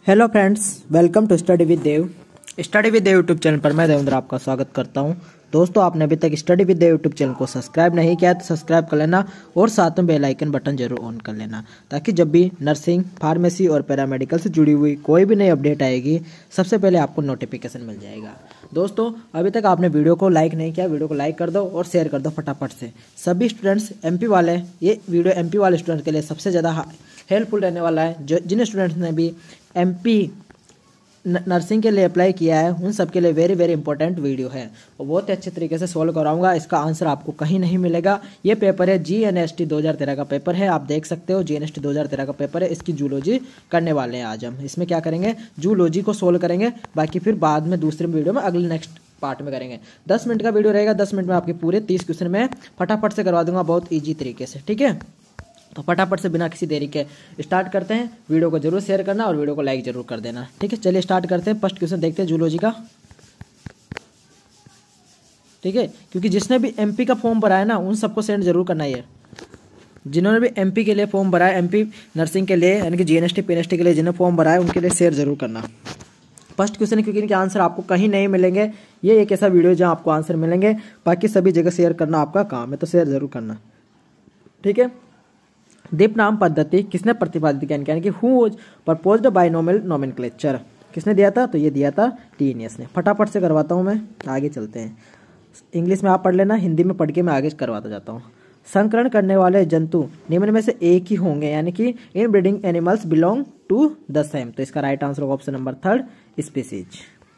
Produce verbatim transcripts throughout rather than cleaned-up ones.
Hello friends, welcome to study with Dev. Study with Dev YouTube channel पर मैं देवेंद्र आपका स्वागत करता हूं। दोस्तों, आपने अभी तक study with Dev YouTube channel को सब्सक्राइब नहीं किया तो सब्सक्राइब कर लेना और साथ में बेल आइकन बटन जरूर ऑन कर लेना, ताकि जब भी नर्सिंग, फार्मेसी और पैरामेडिकल से जुड़ी हुई कोई भी नई अपडेट आएगी सबसे पहले आपको नोटिफिकेशन मिल जाएगा। दोस्तों, अभी तक आपने वीडियो को लाइक नहीं किया, वीडियो को लाइक कर दो और शेयर कर दो फटाफट से। सभी स्टूडेंट्स एमपी वाले, ये वीडियो एमपी वाले स्टूडेंट्स के लिए सबसे ज़्यादा हेल्पफुल रहने वाला है। जो जिन स्टूडेंट्स ने भी एमपी नर्सिंग के लिए अप्लाई किया है उन सब के लिए वेरी वेरी इंपॉर्टेंट वीडियो है और बहुत ही अच्छे तरीके से सॉल्व कराऊंगा। इसका आंसर आपको कहीं नहीं मिलेगा। ये पेपर है जी एन एस टी दो हज़ार तेरह का पेपर है, आप देख सकते हो जी एन एस टी दो हज़ार तेरह का पेपर है। इसकी जूलॉजी करने वाले हैं आज हम। इसमें क्या करेंगे, जूलॉजी को सोल्व करेंगे, बाकी फिर बाद में दूसरे वीडियो में अगले नेक्स्ट पार्ट में करेंगे। दस मिनट का वीडियो रहेगा, दस मिनट में आपके पूरे तीस क्वेश्चन में फटाफट से करवा दूंगा बहुत ईजी तरीके से। ठीक है, तो फटाफट से बिना किसी देरी के स्टार्ट करते हैं। वीडियो को जरूर शेयर करना और वीडियो को लाइक जरूर कर देना। ठीक है, चलिए स्टार्ट करते हैं। फर्स्ट क्वेश्चन देखते हैं जूलॉजी का। ठीक है, क्योंकि जिसने भी एमपी का फॉर्म भरा है ना उन सबको सेंड जरूर करना है। जिन्होंने भी एमपी के लिए फॉर्म भरा है, एमपी नर्सिंग के लिए यानी कि जीएनएसटी पीएनएसटी के लिए जिन्होंने फॉर्म भरा है उनके लिए शेयर जरूर करना। फर्स्ट क्वेश्चन है, क्योंकि इनके आंसर आपको कहीं नहीं मिलेंगे। ये एक ऐसा वीडियो जहाँ आपको आंसर मिलेंगे, बाकी सभी जगह शेयर करना आपका काम है, तो शेयर जरूर करना। ठीक है, दीपनाम पद्धति किसने प्रतिपादित किया, यानी कि who was proposed by Nobel nomenclature, किसने दिया था? तो ये दिया था टीनियस ने। फटाफट से करवाता हूँ मैं, आगे चलते हैं। इंग्लिश में आप पढ़ लेना, हिंदी में पढ़ के मैं आगे करवाता जाता हूँ। संकरण करने वाले जंतु निम्न में से एक ही होंगे, यानी कि in breeding animals belong to the same. तो इसका राइट आंसर होगा option number third, species.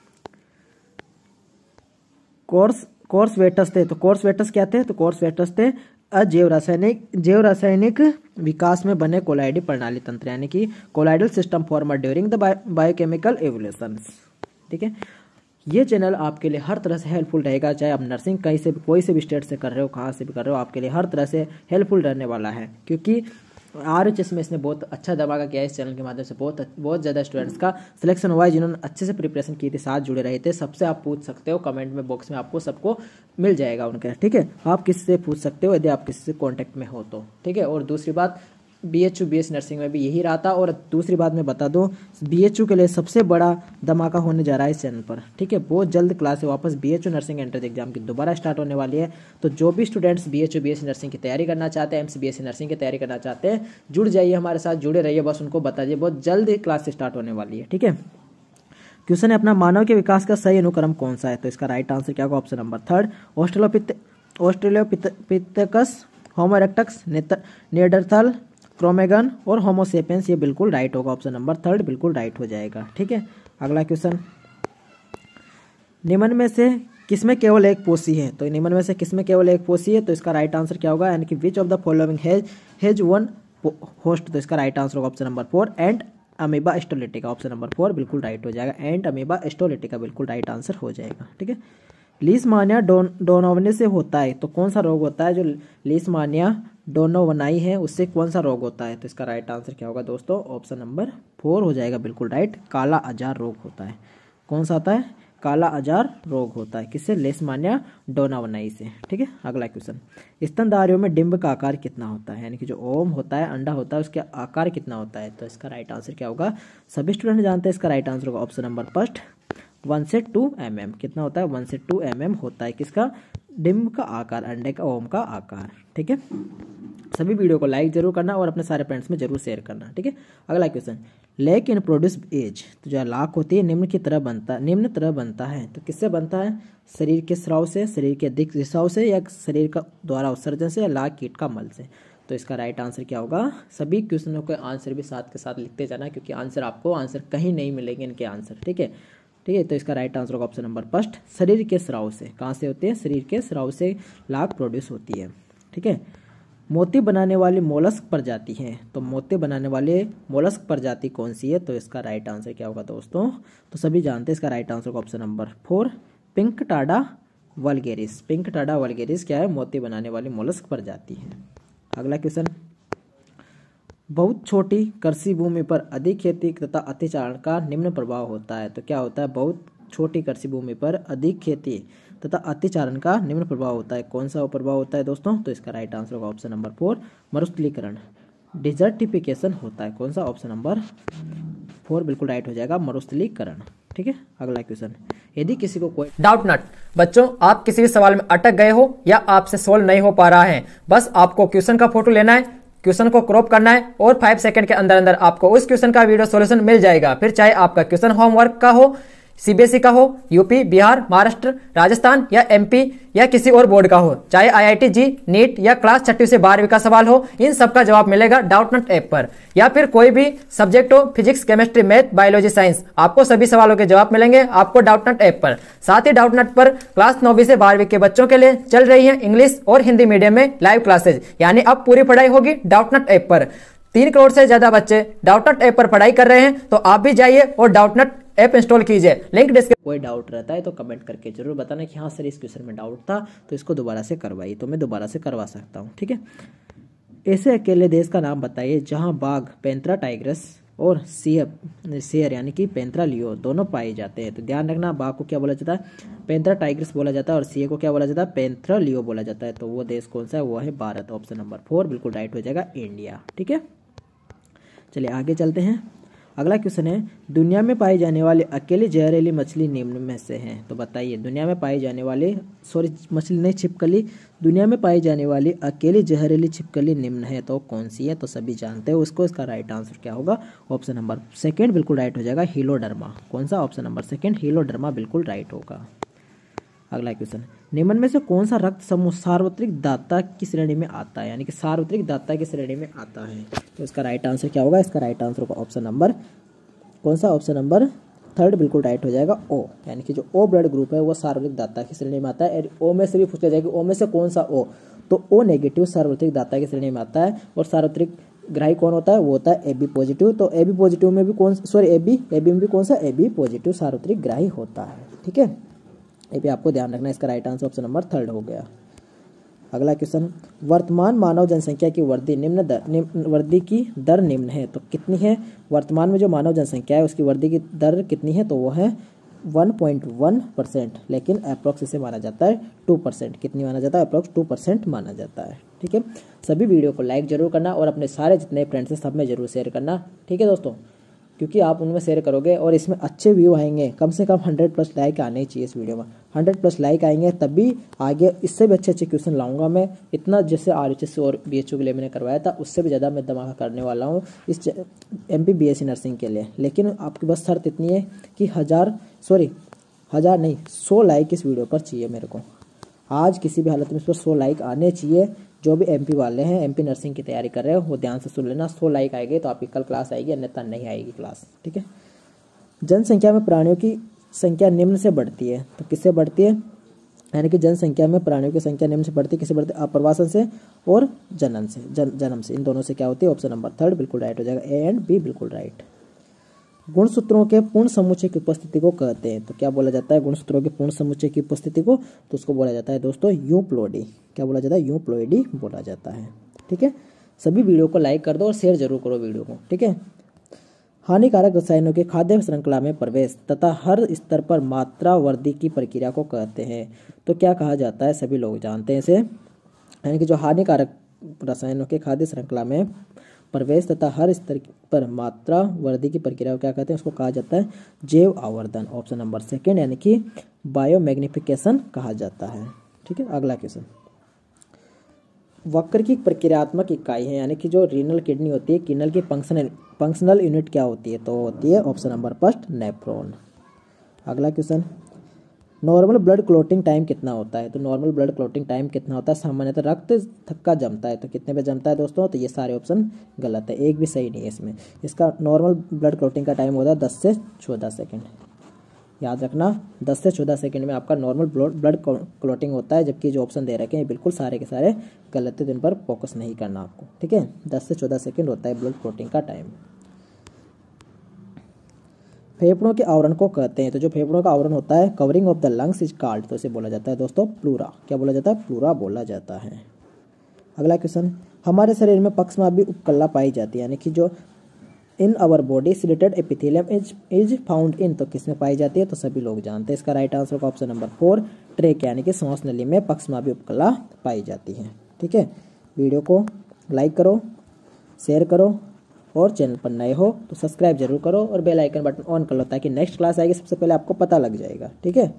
Course course वेटस थे, तो कोर्स वेटस क्या थे? तो कोर्स वेटस थे अजैव रासायनिक जैव रासायनिक विकास में बने कोलाइडी प्रणाली तंत्र, यानी कि colloidal system former during the biochemical evolution. ठीक है, ये चैनल आपके लिए हर तरह से हेल्पफुल रहेगा, चाहे आप नर्सिंग कहीं से भी, कोई से भी स्टेट से कर रहे हो, कहाँ से भी कर रहे हो, आपके लिए हर तरह से हेल्पफुल रहने वाला है। क्योंकि आर एच एस में इसने बहुत अच्छा धमाका किया है। इस चैनल के माध्यम से बहुत बहुत ज़्यादा स्टूडेंट्स का सिलेक्शन हुआ है, जिन्होंने अच्छे से प्रिपरेशन की थी, साथ जुड़े रहे थे। सबसे आप पूछ सकते हो, कमेंट में बॉक्स में आपको सबको मिल जाएगा उनके। ठीक है, आप किससे पूछ सकते हो यदि आप किसी से कॉन्टैक्ट में हो तो। ठीक है, और दूसरी बात, B H U B S nursing में भी यही रहा था। और दूसरी बात मैं बता दूं, बी एच यू के लिए सबसे बड़ा धमाका होने जा रहा है इस चैनल पर। ठीक है, बहुत जल्द क्लास है वापस B H U nursing entrance exam की दोबारा स्टार्ट होने वाली है। तो जो भी students B H U B S nursing की तैयारी करना चाहते हैं, M C B S nursing की तैयारी करना चाहते हैं, जुड़ जाइए हमारे साथ, जुड़े रहिए। बस उनको बता दीजिए बहुत जल्द क्लास स्टार्ट होने वाली है। ठीक है, क्वेश्चन है अपना, मानव के विकास का सही अनुक्रम कौन सा है? तो इसका राइट आंसर क्या होगा? Option number third, Australopith Australopithecus, Homo erectus, Neanderthal, Cro-Magnon और होमोसेपियंस। ये बिल्कुल राइट होगा, ऑप्शन नंबर थर्ड बिल्कुल राइट हो जाएगा। ठीक है, अगला क्वेश्चन, निम्न में से किसमें केवल एक पोषी है? तो निम्न में से किसमें केवल एक पोषी है? तो इसका राइट आंसर क्या होगा, यानी कि which of the following has has one host? तो इसका राइट आंसर होगा option number four, Entamoeba histolytica. Option number four बिल्कुल राइट हो जाएगा, एंड अमीबा स्टोलिटिका बिल्कुल राइट आंसर हो जाएगा। ठीक है, लीशमानिया डोन डोनोवनी से होता है, तो कौन सा रोग होता है? जो लीशमानिया डोनोवनाई है उससे कौन सा रोग होता है? तो इसका राइट आंसर क्या होगा दोस्तों? ऑप्शन नंबर फोर हो जाएगा बिल्कुल राइट, काला अजार रोग होता है। कौन सा आता है? काला अजार रोग होता है, किससे? लेशमानिया डोनावनाई से। ठीक है, अगला क्वेश्चन, स्तनधारियों में डिंब का आकार कितना होता है? यानी कि जो ओम होता है, अंडा होता है, उसका आकार कितना होता है? तो इसका राइट आंसर क्या होगा? सभी स्टूडेंट जानते हैं, इसका राइट आंसर होगा ऑप्शन नंबर फर्स्ट, वन से टू एम एम। कितना होता है? वन से टू एम एम होता है किसका? डिंब का आकार, अंडे का, ओम का आकार। ठीक है, सभी वीडियो को लाइक जरूर करना और अपने सारे फ्रेंड्स में जरूर शेयर करना। ठीक है, अगला question, lac in produce as, तो जो लाख होती है निम्न की तरह बनता निम्न तरह बनता है, तो किससे बनता है? शरीर के स्राव से, शरीर के अधिक रिसाव से, या शरीर का द्वारा उत्सर्जन से, या लाख कीट का मल से। तो इसका राइट आंसर क्या होगा? सभी क्वेश्चनों के आंसर भी साथ के साथ लिखते जाना, क्योंकि आंसर आपको आंसर कहीं नहीं मिलेंगे इनके आंसर। ठीक है, ठीक है, तो इसका राइट आंसर होगा ऑप्शन नंबर फर्स्ट, शरीर के स्राव से। कहाँ से होते हैं? शरीर के स्राव से लाख प्रोड्यूस होती है। ठीक है, मोती बनाने वाली मोलस्क प्रजाति है, तो मोती बनाने वाले मोलस्क प्रजाति कौन सी है? तो इसका राइट आंसर क्या होगा दोस्तों? तो सभी जानते हैं, इसका राइट आंसर होगा option number four, Pinctada vulgaris. Pinctada vulgaris क्या है? मोती बनाने वाली मोलस्क प्रजाति है। अगला क्वेश्चन, बहुत छोटी कृषि भूमि पर अधिक खेती तथा अतिचारण का निम्न प्रभाव होता है, तो क्या होता है? बहुत छोटी कृषि भूमि पर अधिक खेती तथा अतिचारण का निम्न प्रभाव होता है। कौन सा प्रभाव होता है दोस्तों? तो इसका राइट आंसर होगा ऑप्शन नंबर फोर, मरुस्थलीकरण, डिजर्टिफिकेशन होता है। कौन सा? ऑप्शन नंबर फोर बिल्कुल राइट हो जाएगा मरुस्थलीकरण। ठीक है, अगला क्वेश्चन, यदि किसी को कोई डाउट नट। बच्चों, आप किसी भी सवाल में अटक गए हो या आपसे सोल्व नहीं हो पा रहा है, बस आपको क्वेश्चन का फोटो लेना है, क्वेश्चन को क्रॉप करना है और फाइव सेकंड के अंदर अंदर आपको उस क्वेश्चन का वीडियो सॉल्यूशन मिल जाएगा। फिर चाहे आपका क्वेश्चन होमवर्क का हो, सीबीएसई का हो, यूपी, बिहार, महाराष्ट्र, राजस्थान या एमपी या किसी और बोर्ड का हो, चाहे आईआईटी जी, नीट या क्लास छठी से बारहवीं का सवाल हो, इन सब का जवाब मिलेगा डाउटनट ऐप पर। या फिर कोई भी सब्जेक्ट हो, physics, chemistry, math, biology, science, आपको सभी सवालों के जवाब मिलेंगे आपको डाउटनट ऐप पर। साथ ही डाउटनट पर क्लास नौवीं से बारहवीं के बच्चों के लिए चल रही है इंग्लिश और हिंदी मीडियम में लाइव क्लासेज, यानी अब पूरी पढ़ाई होगी डाउटनट ऐप पर। तीन करोड़ से ज्यादा बच्चे डाउटनट ऐप पर पढ़ाई कर रहे हैं, तो आप भी जाइए और डाउटनट ऐप इंस्टॉल कीजिए, लिंक डिस्क्रिप्शन। कोई डाउट रहता है तो कमेंट करके जरूर बताना कि हाँ सर इस क्वेश्चन में डाउट था तो इसको दोबारा से करवाइए, तो मैं दोबारा से करवा सकता हूँ। ठीक है, ऐसे अकेले देश का नाम बताइए जहाँ बाघ पैंथरा टाइग्रस और शेयर शेयर यानी कि पैंथरा लियो दोनों पाए जाते हैं। तो ध्यान रखना, बाघ को क्या बोला जाता है, पैंथरा टाइग्रस बोला जाता है, और शेयर को क्या बोला जाता है, पैंथरा लियो बोला जाता है। तो वो देश कौन सा है, वो है भारत। ऑप्शन नंबर फोर बिल्कुल राइट हो जाएगा, इंडिया। ठीक है, चलिए आगे चलते हैं। अगला क्वेश्चन है, दुनिया में पाई जाने वाली अकेली जहरीली मछली निम्न में से है। तो बताइए, दुनिया में पाई जाने वाली सॉरी मछली नहीं छिपकली, दुनिया में पाई जाने वाली अकेली जहरीली छिपकली निम्न है, तो कौन सी है? तो सभी जानते हैं उसको। इसका राइट आंसर क्या होगा? ऑप्शन नंबर सेकेंड बिल्कुल राइट हो जाएगा, हीलोडर्मा। कौन सा? ऑप्शन नंबर सेकेंड, हीलोडर्मा बिल्कुल राइट होगा। अगला क्वेश्चन, निम्न में से कौन सा रक्त समूह सार्वत्रिक दाता की श्रेणी में आता है, यानी कि सार्वत्रिक दाता की श्रेणी में आता है? तो इसका राइट आंसर क्या होगा? इसका राइट आंसर होगा ऑप्शन नंबर कौन सा? ऑप्शन नंबर थर्ड बिल्कुल राइट हो जाएगा, ओ। यानी कि जो ओ ब्लड ग्रुप है वो सार्वत्रिक दाता की श्रेणी में आता है। और ओ में से भी पूछा जाएगा ओ में से कौन सा ओ, तो ओ नेगेटिव सार्वत्रिक दाता की श्रेणी में आता है। और सार्वत्रिक ग्राही कौन होता है? वो होता है ए बी पॉजिटिव। तो ए बी पॉजिटिव में भी कौन sorry A B A B में भी कौन सा? ए बी पॉजिटिव सार्वत्रिक ग्राही होता है। ठीक है, ये भी आपको ध्यान रखना है। इसका right answer option number third हो गया। अगला क्वेश्चन, वर्तमान मानव जनसंख्या की वृद्धि निम्न दर निम्न वृद्धि की दर निम्न है, तो कितनी है? वर्तमान में जो मानव जनसंख्या है उसकी वृद्धि की दर कितनी है? तो वो है वन पॉइंट वन परसेंट, लेकिन अप्रोक्स इसे माना जाता है टू परसेंट। कितनी माना जाता है? अप्रोक्स टू परसेंट माना जाता है। ठीक है, सभी वीडियो को लाइक जरूर करना और अपने सारे जितने फ्रेंड्स हैं सब में जरूर शेयर करना। ठीक है दोस्तों, क्योंकि आप उनमें शेयर करोगे और इसमें अच्छे व्यू आएंगे। कम से कम हंड्रेड प्लस लाइक आने चाहिए इस वीडियो में। हंड्रेड प्लस लाइक आएंगे तभी आगे इससे भी अच्छे अच्छे क्वेश्चन लाऊंगा मैं। इतना जैसे आर एच एस और बी एच यू के लिए मैंने करवाया था उससे भी ज़्यादा मैं धमाका करने वाला हूँ इस M P B S C nursing के लिए। लेकिन आपकी बस शर्त इतनी है कि हज़ार सॉरी हज़ार नहीं सौ लाइक इस वीडियो पर चाहिए मेरे को। आज किसी भी हालत में इस पर सौ लाइक आने चाहिए। जो भी एमपी वाले हैं, एमपी नर्सिंग की तैयारी कर रहे हो, वो ध्यान से सुन लेना। सौ लाइक आएंगे तो आपकी कल क्लास आएगी, अन्यथा नहीं आएगी क्लास। ठीक है, जनसंख्या में प्राणियों की संख्या निम्न से बढ़ती है, तो किससे बढ़ती है? यानी कि जनसंख्या में प्राणियों की संख्या निम्न से बढ़ती है, किससे बढ़ती है? अप्रवासन से और जनन से, जन, जन्म से। इन दोनों से क्या होती है? ऑप्शन नंबर थर्ड बिल्कुल राइट हो जाएगा, ए एंड बी बिल्कुल राइट। गुणसूत्रों के पूर्ण समुच्चय की उपस्थिति को कहते हैं, तो क्या बोला जाता है? गुणसूत्रों के पूर्ण समुच्चय की उपस्थिति को, तो उसको बोला जाता है दोस्तों यूप्लोइडी। क्या बोला जाता है? यूप्लोइडी बोला जाता है। ठीक है, सभी वीडियो को लाइक कर दो और शेयर जरूर करो वीडियो को। ठीक है, हानिकारक रसायनों के खाद्य श्रृंखला में प्रवेश तथा हर स्तर पर मात्रा वृद्धि की प्रक्रिया को कहते हैं, तो क्या कहा जाता है? सभी लोग जानते हैं इसे। यानी कि जो हानिकारक रसायनों के खाद्य श्रृंखला में प्रवेश तथा हर स्तर पर मात्रा वृद्धि की प्रक्रिया को क्या कहते हैं? उसको कहा जाता है जैव आवर्धन। ऑप्शन नंबर सेकेंड, यानी कि बायोमैग्निफिकेशन कहा जाता है। ठीक है, अगला क्वेश्चन, वक्र की प्रक्रियात्मक इकाई है, यानी कि जो रीनल किडनी होती है, किडनी की फंक्शनल फंक्शनल यूनिट क्या होती है? तो होती है ऑप्शन नंबर फर्स्ट नेफ्रॉन। अगला question, normal blood clotting time कितना होता है? तो नॉर्मल ब्लड क्लोटिंग टाइम कितना होता है? सामान्यतः रक्त थक्का जमता है, तो कितने पे जमता है दोस्तों? तो ये सारे ऑप्शन गलत है, एक भी सही नहीं है इसमें। इसका नॉर्मल ब्लड क्लोटिंग का टाइम होता है दस से चौदह सेकेंड। याद रखना, दस से चौदह सेकंड में आपका नॉर्मल ब्लड क्लोटिंग होता है, जबकि जो ऑप्शन दे रखे हैं बिल्कुल सारे के सारे गलत है, तो इन पर फोकस नहीं करना आपको। ठीक है, दस से चौदह सेकंड होता है ब्लड क्लोटिंग का टाइम। फेफड़ों के आवरण को कहते हैं, तो जो फेफड़ों का आवरण होता है, covering of the lungs is called, तो इसे बोला जाता है दोस्तों प्लूरा। क्या बोला जाता है? प्लूरा बोला जाता है। अगला क्वेश्चन, हमारे शरीर में पक्षमापी उपकला पाई जाती है, यानी कि जो in our body ciliated epithelium is is found in, तो किसमें पाई जाती है? तो सभी लोग जानते हैं। इसका राइट आंसर का ऑप्शन नंबर फोर, ट्रेक, यानी कि सांस नली में पक्षमापी उपकला पाई जाती है। ठीक है, वीडियो को लाइक करो, शेयर करो और चैनल पर नए हो तो सब्सक्राइब जरूर करो और बेल आइकन बटन ऑन कर लो ताकि नेक्स्ट क्लास आएगी सबसे पहले आपको पता लग जाएगा। ठीक है।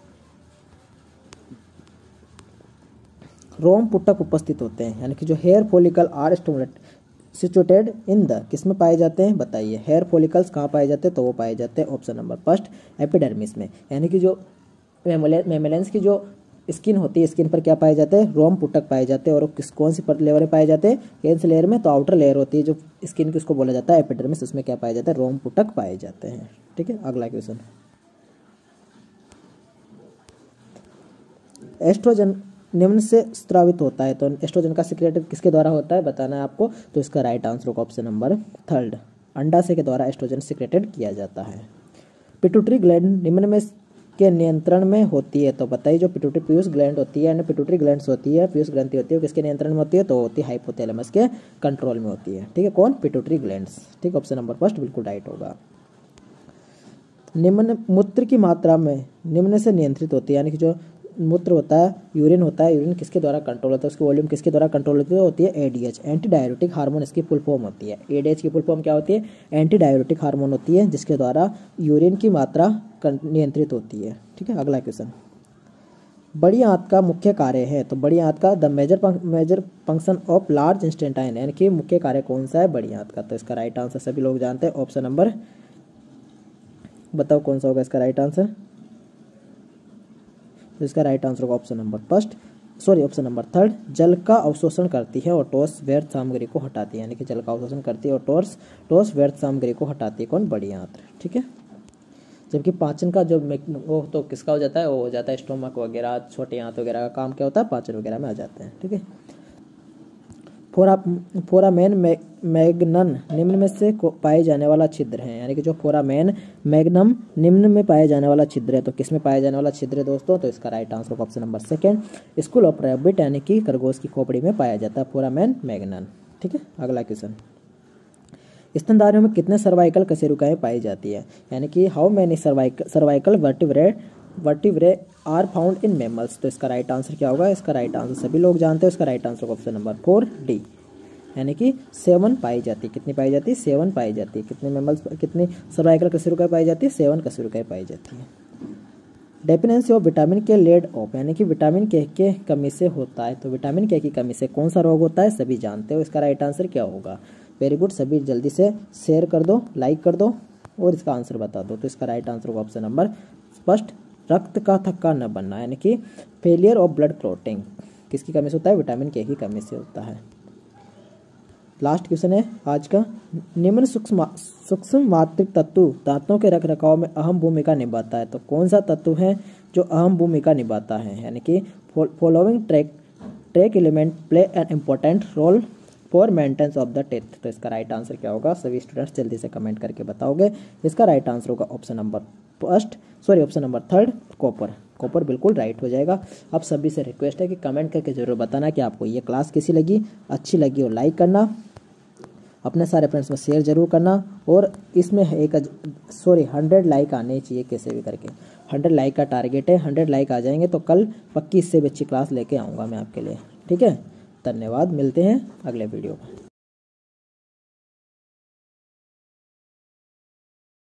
रोम पुटक उपस्थित होते हैं, यानी कि जो hair follicle are stimulate situated in the किस में पाए जाते हैं बताइए। हेयर फॉलिकल्स कहाँ पाए जाते हैं तो वो पाए जाते हैं ऑप्शन नंबर फर्स्ट एपिडर्मिस में, यानी कि जो मेमेलेंस की जो स्किन होती है स्किन पर क्या पाए जाते हैं रोम पुटक पाए जाते हैं। और किस कौन सी लेयर में पाए जाते हैं कौन सी लेयर में तो आउटर लेयर होती है जो स्किन की उसको बोला जाता है एपिडर्मिस, उसमें क्या पाए जाते हैं रोम पुटक पाए जाते हैं। ठीक है। अगला क्वेश्चन, एस्ट्रोजन निम्न से स्रावित होता है तो एस्ट्रोजन का सिक्रेट किसके द्वारा होता है बताना है आपको। तो इसका राइट आंसर होगा ऑप्शन नंबर थर्ड, अंडाशय के द्वारा एस्ट्रोजन सिक्रेटेड किया जाता है। पिट्यूटरी ग्लैंड निम्न में के नियंत्रण में होती है तो बताइए। जो पिट्यूटरी पीयूष ग्लैंड होती है, पिट्यूटरी ग्लैंड्स होती है, पीयूष ग्रंथि होती है, किसके नियंत्रण में होती है तो होती है हाइपोथैलेमस के कंट्रोल में होती है। ठीक है। कौन? Pituitary glands. ठीक, ऑप्शन नंबर फर्स्ट बिल्कुल राइट होगा। निम्न मूत्र की मात्रा में निम्न से नियंत्रित होती है, यानी कि जो मूत्र होता है यूरिन होता है, यूरिन किसके द्वारा कंट्रोल होता है, उसकी वॉल्यूम किसके द्वारा कंट्रोल होती है होती है एडीएच, एंटी डायरेटिक हार्मोन इसकी फुल फॉर्म होती है। एडीएच की फुल फॉर्म क्या होती है? एंटी डायरेटिक हार्मोन होती है जिसके द्वारा यूरिन की मात्रा नियंत्रित होती है। ठीक है। अगला क्वेश्चन, बड़ी आंत का मुख्य कार्य है तो बड़ी आंत का the major major function of large intestine, यानी कि मुख्य कार्य कौन सा है बड़ी आंत का। तो इसका राइट आंसर सभी लोग जानते हैं, ऑप्शन नंबर बताओ कौन सा होगा इसका राइट आंसर। तो इसका राइट आंसर होगा option number first sorry option number third, जल का अवशोषण करती है और ठोस व्यर्थ सामग्री को हटाती है, यानी कि जल का अवशोषण करती है और ठोस ठोस व्यर्थ सामग्री को हटाती है। कौन? बड़ी आंत। ठीक है। जबकि पाचन का जो वो तो किसका हो जाता है वो हो जाता है स्टोमक वगैरह, छोटी आंत वगैरह का काम क्या होता है पाचन वगैरह में आ जाते हैं। ठीक है। फोरा फोरामेन मैग्नम निम्न में से पाए जाने वाला छिद्र है, यानी कि जो फोरामेन मैग्नम निम्न में पाए जाने वाला छिद्र है तो किस में पाए जाने वाला छिद्र है दोस्तों। तो इसका राइट आंसर होगा option number second, skull of rabbit, यानी कि खरगोश की खोपड़ी में पाया जाता है फोरामेन मैग्नम। ठीक है। अगला क्वेश्चन, स्तनधारियों में कितने सर्वाइकल कशेरुकाएं पाई जाती है, यानी कि how many cervical cervical vertebrae vertebrae are found in mammals. तो इसका राइट आंसर क्या होगा? इसका राइट आंसर सभी लोग जानते हैं, इसका राइट आंसर होगा ऑप्शन नंबर फोर डी, यानी कि सेवन पाई जाती है। कितनी पाई जाती है? सेवन पाई जाती है। कितने मैमल्स कितनी सर्वाइकल कशेरुकाएं पाई जाती है? सेवन कशेरुकाएं पाई जाती है। Deficiency of vitamin K led of, यानी कि विटामिन के के कमी से होता है तो विटामिन के की कमी से कौन सा रोग होता है सभी जानते हो, इसका राइट आंसर क्या होगा। वेरी गुड, सभी जल्दी से शेयर कर दो, लाइक कर दो और इसका आंसर बता दो। तो इसका राइट आंसर होगा ऑप्शन नंबर फर्स्ट, रक्त का थक्का न बनना, यानी कि फेलियर ऑफ ब्लड क्लॉटिंग किसकी कमी से होता है? विटामिन के की कमी से होता है। लास्ट क्वेश्चन है आज का, निम्न सूक्ष्म सूक्ष्म मात्रिक तत्व दांतों के रख रखाव में अहम भूमिका निभाता है तो कौन सा तत्व है जो अहम भूमिका निभाता है, यानी कि following trace trace element play an important role for maintenance of the teeth. तो इसका राइट आंसर क्या होगा सभी स्टूडेंट्स जल्दी से कमेंट करके बताओगे। इसका राइट आंसर होगा option number first sorry option number third, copper. Copper बिल्कुल राइट हो जाएगा। अब सभी से रिक्वेस्ट है कि कमेंट करके जरूर बताना कि आपको ये क्लास कैसी लगी, अच्छी लगी और लाइक करना, अपने सारे फ्रेंड्स में शेयर जरूर करना और इसमें एक सॉरी हंड्रेड लाइक आने चाहिए कैसे भी करके। हंड्रेड लाइक का टारगेट है, हंड्रेड लाइक आ जाएंगे तो कल पक्की इससे भी अच्छी क्लास लेके आऊँगा मैं आपके लिए। ठीक है। धन्यवाद, मिलते हैं अगले वीडियो में।